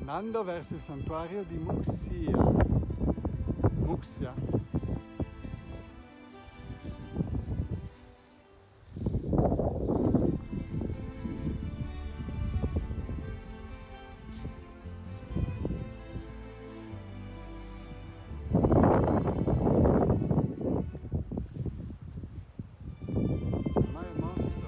andando verso il santuario di Muxia. Muxia. Il mare è mosso.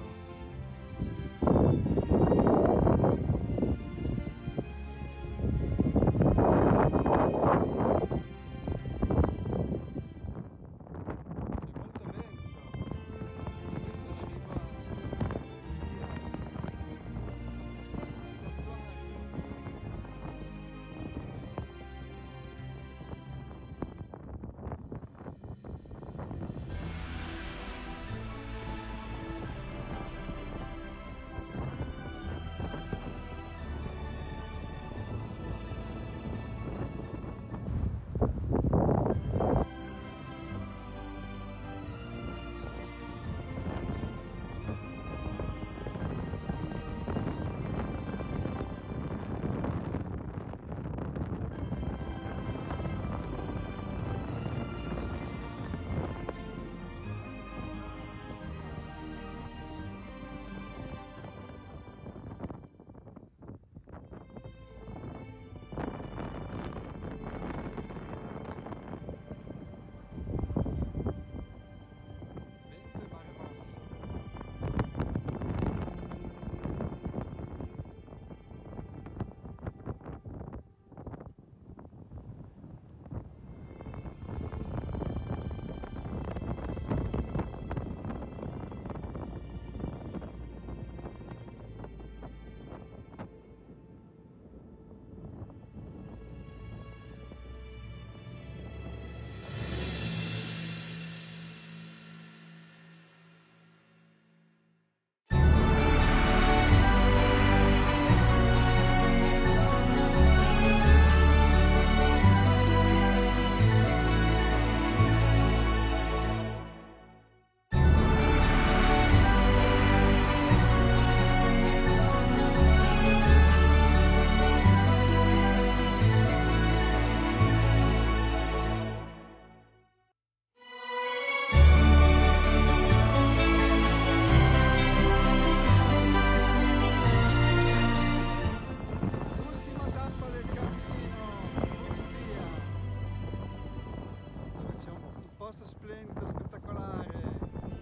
Splendido, spettacolare.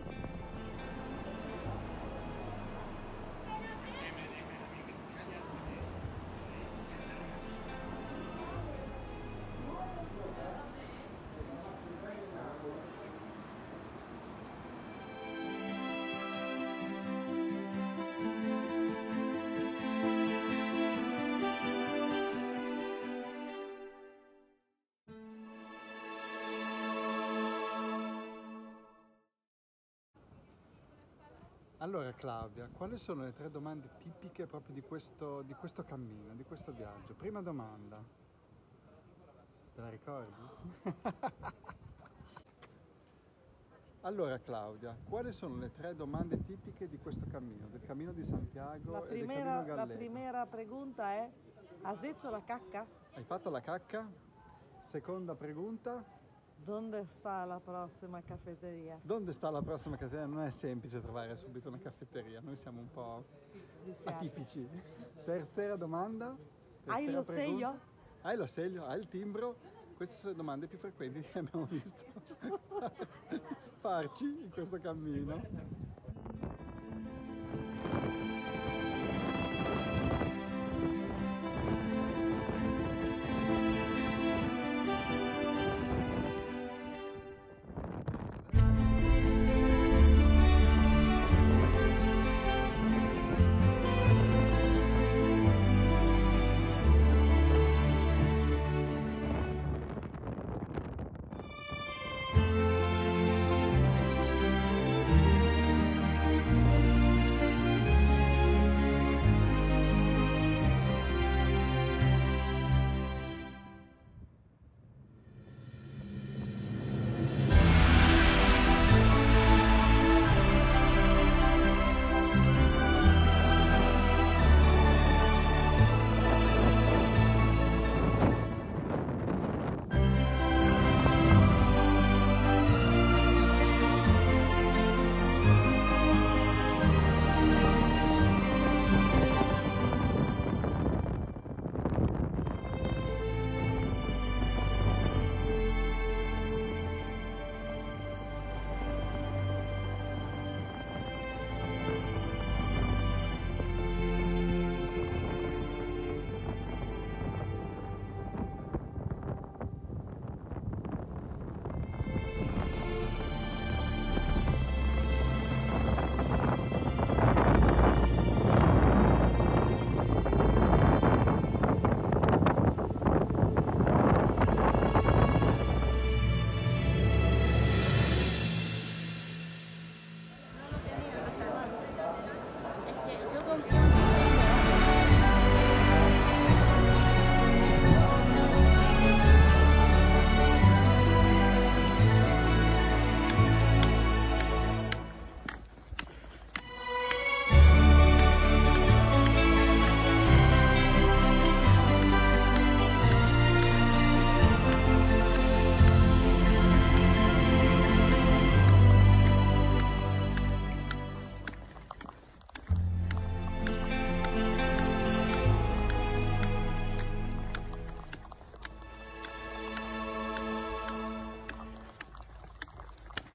Allora Claudia, quali sono le 3 domande tipiche proprio di questo cammino, di questo viaggio? Prima domanda, te la ricordi? Allora Claudia, quali sono le 3 domande tipiche di questo cammino, del cammino di Santiago e del cammino Gallego? La primera pregunta è: ¿has hecho la cacca? Hai fatto la cacca? Seconda pregunta. ¿Dónde está la próxima cafeteria? Dove sta la prossima caffetteria? Non è semplice trovare subito una caffetteria, noi siamo un po' atipici. Terza domanda. Hai lo segno? Hai lo segno? Hai il timbro? Queste sono le domande più frequenti che abbiamo visto farci in questo cammino.